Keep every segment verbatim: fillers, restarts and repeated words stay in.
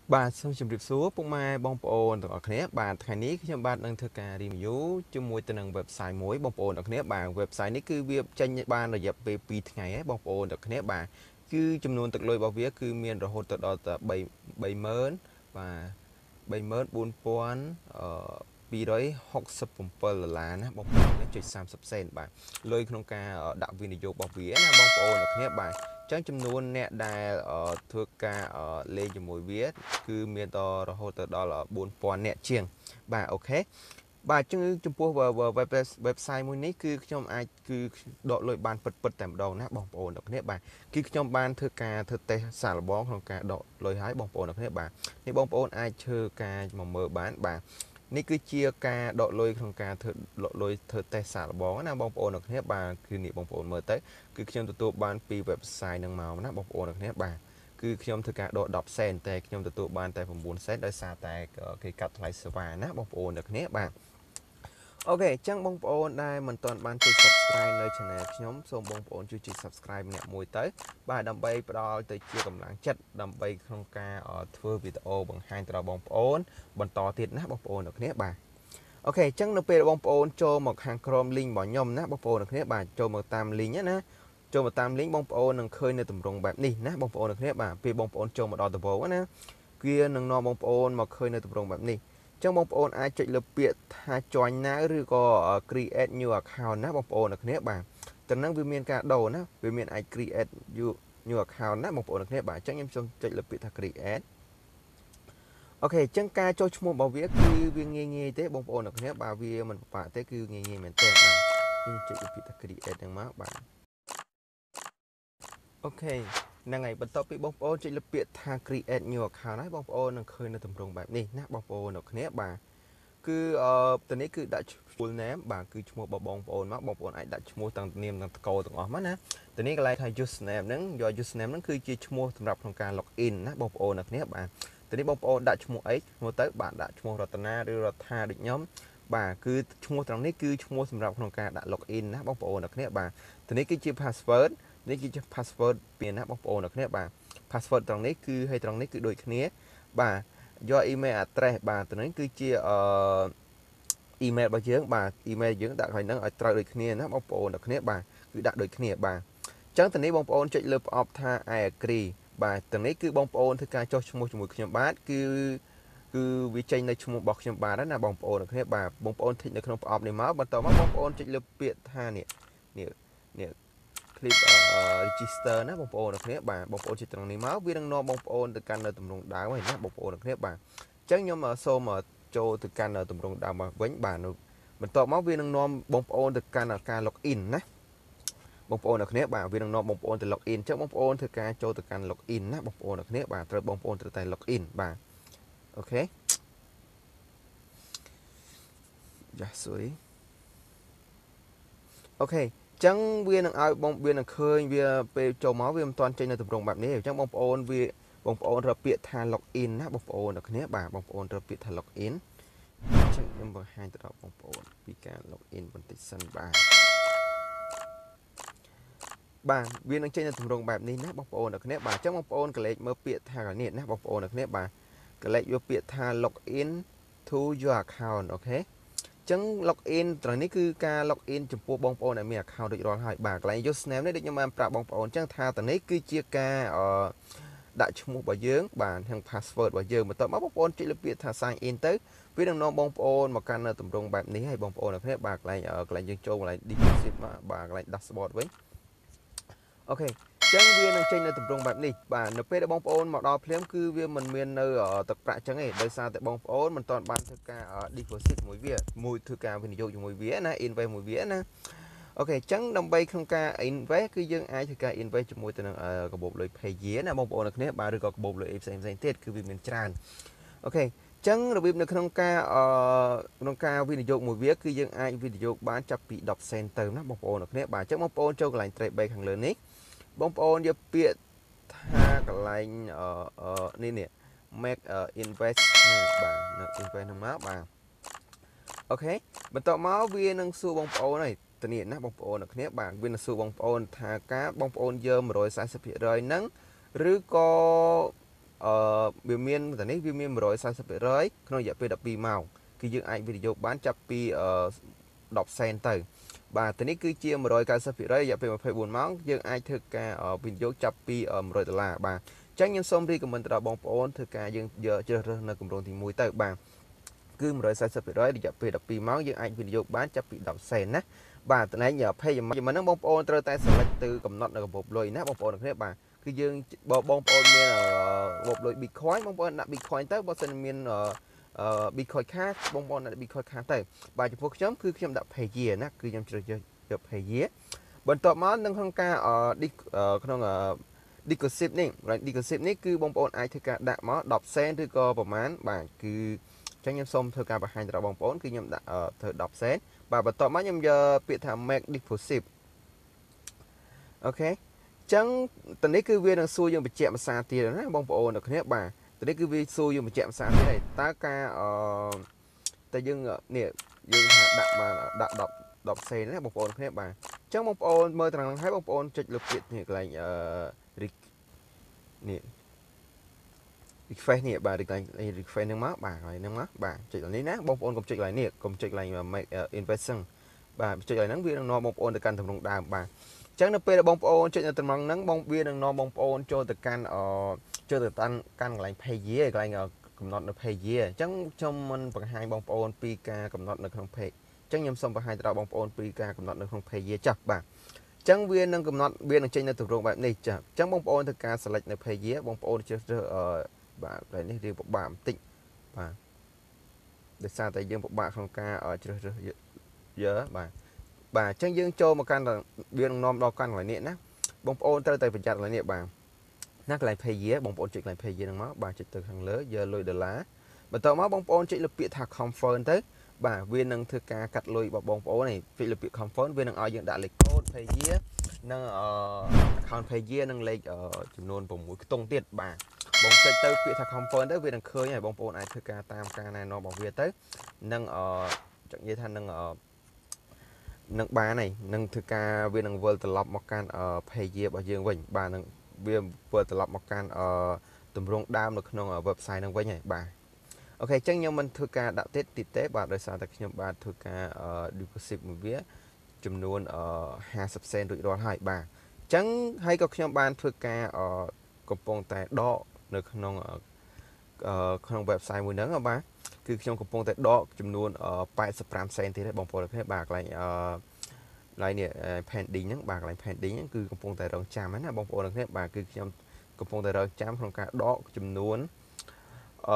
បាទសូមជម្រាបសួរពុកម៉ែបងប្អូនទាំងអស់គ្នាបាទថ្ងៃនេះខ្ញុំបាទនឹងធ្វើការ review ជាមួយទៅនឹង website មួយបងប្អូនទាំងអស់គ្នាបាទ website នេះគឺវាចេញបានរយៈពេលពីរថ្ងៃហើយបងប្អូនទាំងអស់គ្នាបាទគឺចំនួនទឹកលុយរបស់វាគឺមានរហូតទៅដល់3 30000បាទ 34000អឺ267ដុល្លារណាបងប្អូនចុច30សេនបាទលុយក្នុងការដាក់វិនិយោគរបស់វាណាបងប្អូនទាំងអស់គ្នាបាទចឹងចំនួនអ្នកដែលធ្វើការលេងជាមួយវាគឺមានតរហូតទៅដល់4000អ្នកជាងបាទអូខេបាទចឹងចំពោះ website មួយនេះគឺខ្ញុំអាចគឺដកលុយបានពិតពិតតែម្ដងណាបងប្អូនទាំងគ្នាបាទគឺខ្ញុំបានធ្វើការធ្វើតេស្តសាកល្បងក្នុងការដកលុយឲ្យបងប្អូនទាំងគ្នាបាទនេះបងប្អូនអាចធ្វើការមកមើលបានបាទនេះគឺជាការដកលុយក្នុងការធ្វើដកលុយធ្វើតេស្តសាកល្បងណាបងប្អូនទាំងគ្នាបាទគឺនេះបងប្អូនមើលទៅគឺខ្ញុំទទួលបានពី website នឹងមកណាបងប្អូនទាំងគ្នាបាទគឺខ្ញុំធ្វើការដក10សេនតែខ្ញុំទទួលបានតែ9សេនដោយសារតែគេកាត់ថ្លៃសេវាណាបងប្អូនទាំងគ្នាបាទអូខេអញ្ចឹងបងប្អូនដែលមិនទាន់បានចុច Subscribe នៅ Channel ខ្ញុំសូមបងប្អូនជួយចុច Subscribe ម្នាក់មួយទៅបាទដើម្បីផ្ដល់ទៅជាកម្លាំងចិត្តដើម្បីក្នុងការធ្វើវីដេអូបង្ហាញទៅដល់បងប្អូនបន្តទៀតណាបងប្អូនទាំងគ្នាបាទអូខេអញ្ចឹងនៅពេលបងប្អូនចូលមកខាងក្រោម link របស់ខ្ញុំណាបងប្អូនទាំងគ្នាបាទចូលមកតាម link ណាចូលមកតាម link បងប្អូននឹងឃើញនៅទម្រង់បែបនេះណាបងប្អូនទាំងគ្នាបាទពេលបងប្អូនចូលមកដល់ដំបូងណាវានឹងនាំបងប្អូនមកឃើញនៅទម្រង់បែបនេះចឹងបងប្អូនអាចចុចលើពាក្យថា join now ឬក៏ create new account ណាបងប្អូនទាំងគ្នាបាទទៅនឹងវាមានការដូរណាវាមានអាច create new new account ណាបងប្អូនទាំងគ្នាបាទអញ្ចឹងខ្ញុំសូមចុចលើពាក្យថា create អូខេអញ្ចឹងការចុះឈ្មោះរបស់វាគឺវាងាយងាយទេបងប្អូនទាំងគ្នាបាទវាមិនពិបាកទេគឺងាយងាយមែនទែនបាទខ្ញុំចុចលើពាក្យថា create ហ្នឹងមកបាទអូខេហ្នឹងហើយបន្ទាប់ពីបងប្អូនចុចលើពាក្យថា create new account ហើយបងប្អូននឹងឃើញនៅទម្រង់បែបនេះណាបងប្អូនទាំងគ្នាបាទគឺអឺតនេះគឺដាក់ full name បាទគឺឈ្មោះរបស់បងប្អូនមកបងប្អូនអាចដាក់ឈ្មោះទាំងនាមទាំងតកោទាំងអស់មកណាតនេះកន្លែងថា username ហ្នឹងយក username ហ្នឹងគឺជាឈ្មោះសម្រាប់ក្នុងការ login ណាបងប្អូនទាំងគ្នាបាទតនេះបងប្អូនដាក់ឈ្មោះអីឈ្មោះទៅបាទដាក់ឈ្មោះរតនាឬរដ្ឋាដូចខ្ញុំបាទគឺឈ្មោះត្រង់នេះគឺឈ្មោះសម្រាប់ក្នុងការដាក់ login ណាបងប្អូនទាំងគ្នាបាទតនេះគឺជា password នេះគឺជា password ពីណាបងប្អូនទាំងគ្នាបាទ password ត្រង់នេះគឺហើយត្រង់នេះគឺដូចគ្នាបាទយក email address បាទទៅនេះគឺជាអឺ email របស់យើងបាទ email យើងដាក់ឲ្យហ្នឹងឲ្យត្រូវដូចគ្នាណាបងប្អូនទាំងគ្នាបាទគឺដាក់ដូចគ្នាបាទអញ្ចឹងទៅនេះបងប្អូនចុចលើប្រអប់ថា I agree បាទទៅនេះគឺបងប្អូនធ្វើការចុះឈ្មោះជាមួយខ្ញុំបាទគឺគឺវាចេញនៅឈ្មោះរបស់ខ្ញុំបាទណាបងប្អូនទាំងគ្នាបាទបងប្អូនធីកនៅក្នុងប្រអប់នេះមកបន្តមកបងប្អូនចុចលើពាក្យថានេះនេះនេះ clip register ណាបងប្អូនទាំងគ្នាបាទបងប្អូនចុចត្រង់នេះមកវានឹងនាំបងប្អូនទៅកាន់នៅទម្រង់ដើមហើយណាបងប្អូនទាំងគ្នាបាទអញ្ចឹងខ្ញុំសូមចូលទៅកាន់ទម្រង់ដើមមកវិញបាទបន្ទាប់មកវានឹងនាំបងប្អូនទៅកាន់ការ login ណាបងប្អូនទាំងគ្នាបាទវានឹងនាំបងប្អូនទៅ login អញ្ចឹងបងប្អូនធ្វើការចូលទៅកាន់ login ណាបងប្អូនទាំងគ្នាបាទត្រូវបងប្អូនត្រូវតែ login បាទអូខេយ៉ាសួយអូខេចឹងវានឹងឲ្យបងវានឹងឃើញវាពេលចូលមកវាមិនទាន់ចេញនៅទម្រង់បែបនេះអញ្ចឹងបងប្អូនវាបងប្អូនរកពាក្យថា login ណាបងប្អូនទាំងគ្នាបាទបងប្អូនរកពាក្យថា login អញ្ចឹងខ្ញុំបង្ហាញទៅដល់បងប្អូនពីការ login បន្តិចសិនបាទបាទវានឹងចេញនៅទម្រង់បែបនេះណាបងប្អូនទាំងគ្នាបាទអញ្ចឹងបងប្អូនកលេចមើលពាក្យថានេះណាបងប្អូនទាំងគ្នាបាទកលេចយកពាក្យថា login to your account អូខេចឹង login ត្រង់នេះគឺការ login ចំពោះបងប្អូនដែលមាន account ដូចរាល់ហើយបាទកន្លែង username នេះដូចខ្ញុំបានប្រាប់បងប្អូនចឹងថាតនេះគឺជាការអឺដាក់ឈ្មោះរបស់យើងបាទនិង password របស់យើងបន្ទាប់មកបងប្អូនចុចលើពាក្យថា sign in ទៅវានឹងនាំបងប្អូនមកកាន់នៅទម្រង់បែបនេះហើយបងប្អូនទាំងគ្នាបាទកន្លែងកន្លែងយើងចូលកន្លែង deposit បាទកន្លែង dashboard វិញអូខេចឹងវានឹងចេញនៅទម្រង់បែបនេះបាទនៅពេលដែលបងប្អូនមកដល់ភ្លាមគឺវាមិនមាននៅទឹកប្រាក់ចឹងទេដោយសារតែបងប្អូនមិនទាន់បានធ្វើការ deposit មួយវាមួយធ្វើការវិនិយោគជាមួយវាណា invest មួយវាណាអូខេចឹងដើម្បីក្នុងការ invest គឺយើងអាចធ្វើការ invest ជាមួយទៅនឹងកាបូបលុយ Payeer ណាបងប្អូនទាំងគ្នាបាទឬក៏កាបូបលុយអីផ្សេងផ្សេងទៀតគឺវាមានច្រើនអូខេចឹងរបៀបនៅក្នុងការអឺក្នុងការវិនិយោគមួយវាគឺយើងអាចវិនិយោគបានចាប់ពី10សេនទៅណាបងប្អូនទាំងគ្នាបាទចឹងបងប្អូនចូលកន្លែង trade base ខាងលើនេះបងប្អូនយកពាក្យថាកន្លែងអឺនេះនេះ make invest បាទនៅ invest ហ្នឹងមកបាទអូខេបន្ទាប់មកវានឹងសួរបងប្អូនហើយតនេះណាបងប្អូនអ្នកគ្នាបាទវានឹងសួរបងប្អូនថាការបងប្អូនយក một trăm bốn mươiភាគរយ ហ្នឹងឬក៏វាមានតែនេះវាមានmột trăm bốn mươiភាគរយក្នុងរយៈពេល12ម៉ោងគឺយើងអាចវិនិយោគបានចាប់ពី10សេនទៅបាទទៅនេះគឺជាmột trăm chín mươiភាគរយរយៈពេល24ម៉ោងយើងអាចធ្វើការវិនិយោគចាប់ពីmột trămដុល្លារបាទអញ្ចឹងខ្ញុំសូមរីកមិនទៅដល់បងប្អូនធ្វើការយើងយកជ្រើសរើសនៅគម្រោងទីមួយទៅបាទគឺmột trăm bốn mươiភាគរយរយៈពេល12ម៉ោងយើងអាចវិនិយោគបានចាប់ពី10សេនណាបាទតំណែង payment ហ្នឹងបងប្អូនត្រូវតែ select ទៅកំណត់នៅកាបូបលុយណាបងប្អូនគ្នាបាទគឺយើងបងប្អូនមានកាបូបលុយ Bitcoin បងប្អូនដាក់ Bitcoin ទៅបើសិនមានBitcoin card បងប្អូនដាក់ Bitcoin card ទៅបាទចំពោះខ្ញុំគឺខ្ញុំដាក់ Payeer ណាគឺខ្ញុំជ្រើសយក Payeer បន្ទាប់មកនៅក្នុងការក្នុង deposit នេះ deposit នេះគឺបងប្អូនអាចធ្វើការដាក់មក10សេនឬក៏ប្រហែលបាទគឺចឹងខ្ញុំសូមធ្វើការបង្ហាញទៅដល់បងប្អូនគឺខ្ញុំដាក់ធ្វើ10សេនបាទបន្ទាប់មកខ្ញុំយកពាក្យថា make deposit អូខេចឹងតនេះគឺវានឹងសួរយើងបញ្ជាក់ភាសាទៀតណាបងប្អូនអ្នកគ្នាបាទតនេះគឺវាសួរយើងបញ្ជាក់ភាសាទៀតហើយតើការអឺតែយើងនេះយើងថាដាក់បានដាក់10 10សេនណាបងប្អូនគ្នាបាទចឹងបងប្អូនមើលត្រង់ហ្នឹងហើយបងប្អូនចុចលើពាក្យនេះកន្លែងអឺនេះ request នេះបាទកន្លែង request ហ្នឹងមកបាទហើយហ្នឹងមកបាទចុចកន្លែងនេះណាបងប្អូនកុំចុចកន្លែងនេះកុំចុចកន្លែង make investment បាទចុចកន្លែងហ្នឹងវានឹងនាំបងប្អូនទៅកាន់ទម្រង់ដើមបាទចឹងនៅពេលដែលបងប្អូនចុចនៅត្រង់ហ្នឹងបងវានឹងនាំបងប្អូនចូលទៅកាន់អចូលទៅកាន់កាន់កន្លែង Payeer កន្លែងកំណត់នៅ Payeer អញ្ចឹងខ្ញុំមិនបង្ហាញបងប្អូនពីការកំណត់នៅក្នុង Page អញ្ចឹងខ្ញុំសូមបង្ហាញទៅដល់បងប្អូនពីការកំណត់នៅក្នុង Payeer ចាស់បាទអញ្ចឹងវានឹងកំណត់វានឹងចេញនៅទម្រង់បែបនេះចាស់អញ្ចឹងបងប្អូនធ្វើការ select នៅ Payeer បងប្អូនជ្រើសរើសបាទកន្លែងនេះរៀងពិបាកបន្តិចបាទដោយសារតែយើងពិបាកក្នុងការជ្រើសរើសយកបាទបាទអញ្ចឹងយើងចូលមកកាន់វានឹងនាំដល់កាន់កន្លែងនេះណាបងប្អូនត្រូវតែប្រយ័ត្នកន្លែងនេះបាទណាកន្លែង Payeer បងប្អូនចុចកន្លែង Payeer ហ្នឹងមកបាទចុចទៅខាងលើយកលុយដុល្លារបន្ទាប់មកបងប្អូនចុចលើពាក្យថា confirm ទៅបាទវានឹងធ្វើការកាត់លុយរបស់បងប្អូននេះចុចលើពាក្យ confirm វានឹងឲ្យយើងដាក់លេខកូដ Payeer និងអ account Payeer និងលេខចំនួន6ខ្ទង់ទៀតបាទបងចុចទៅពាក្យថា confirm ទៅវានឹងឃើញហើយបងប្អូនអាចធ្វើការតាមការណែនាំរបស់វាទៅនឹងអចង់និយាយថានឹងនឹងបានហើយនឹងធ្វើការវានឹងវិលត្រឡប់មកកាន់ Payeer របស់យើងវិញបាទនឹងវាវិលត្រឡប់មកកាន់ទម្រង់ដើមនៅក្នុង website ហ្នឹងវិញហើយបាទអូខេអញ្ចឹងខ្ញុំមិនធ្វើការដាក់ទៀតទៀតទេបាទដោយសារតែខ្ញុំបាទធ្វើការ deposit មួយវាចំនួន50សេនរួចរាល់ហើយបាទអញ្ចឹងហើយក៏ខ្ញុំបានធ្វើការកំពុងតែដកនៅក្នុងក្នុង website មួយហ្នឹងបាទគឺខ្ញុំកំពុងតែដកចំនួន85សេនទៀតបងប្អូនគ្នាបាទកន្លែងអឺកន្លែងនេះ pending ហ្នឹងបាទកន្លែង pending ហ្នឹងគឺកំពុងតែរងចាំណាបងប្អូនគ្នាបាទគឺខ្ញុំកំពុងតែរងចាំក្នុងការដកចំនួនអឺ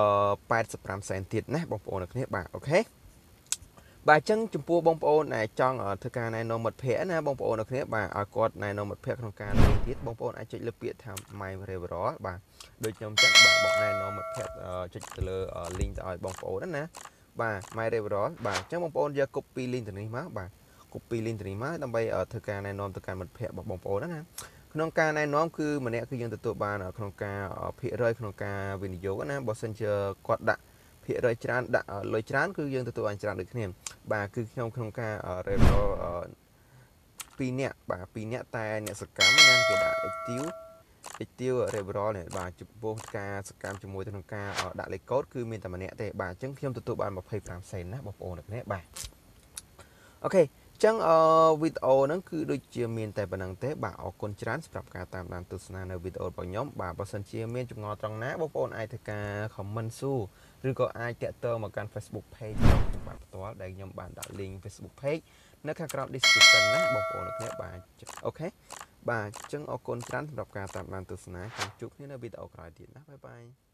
85សេនទៀតណាបងប្អូនគ្នាបាទអូខេបាទអញ្ចឹងចំពោះបងប្អូនដែលចង់ធ្វើការណែនាំមិត្តភ័ក្តិណាបងប្អូនគ្នាបាទឲ្យគាត់ណែនាំមិត្តភ័ក្តិក្នុងការលេងទៀតបងប្អូនអាចចុចលើពាក្យថា my referral បាទដូចខ្ញុំចឹងបាទបងណែនាំមិត្តភ័ក្តិចុចទៅលើ link ទៅឲ្យបងប្អូនណាបាទ my referral បាទអញ្ចឹងបងប្អូនយក copy link ទៅនេះមកបាទ copy link ទៅនេះមកដើម្បីធ្វើការណែនាំទៅកាន់មិត្តភ័ក្តិរបស់បងប្អូនណាក្នុងការណែនាំគឺម្នាក់គឺយើងទទួលបានក្នុងការភាគរយក្នុងការវិនិយោគណាបើសិនជាគាត់ដាក់ភាគរយច្រើនដាក់លុយច្រើនគឺយើងទទួលបានច្រើនដូចគ្នាបាទគឺខ្ញុំក្នុងការ referral ពីរនាក់បាទពីរនាក់តែអ្នកសកម្មណាគេដាក់ active active referral នេះបាទចំពោះការសកម្មជាមួយទៅក្នុងការដាក់លេខកូដគឺមានតែម្នាក់ទេបាទអញ្ចឹងខ្ញុំទទួលបាន25សេនណាបងប្អូនអ្នកនេះបាទអូខេអញ្ចឹងវីដេអូហ្នឹងគឺដូចជាមានតែប៉ុណ្្នឹងទេបាទអរគុណច្រើនសម្រាប់ការតាមដានទស្សនានៅវីដេអូរបស់ខ្ញុំបាទបើសិនជាមានចម្ងល់ត្រង់ណាបងប្អូនអាចធ្វើការ comment សួរឬក៏អាចតាក់ទងមកកាន់ Facebook page ខ្ញុំបាទផ្ទាល់ដែលខ្ញុំបានដាក់ link Facebook page នៅខាងក្រោម description ណាបងប្អូនអ្នកបាទអូខេបាទអញ្ចឹងអរគុណច្រើនសម្រាប់ការតាមដានទស្សនាជួបគ្នានៅវីដេអូក្រោយទៀតណាបាយបាយ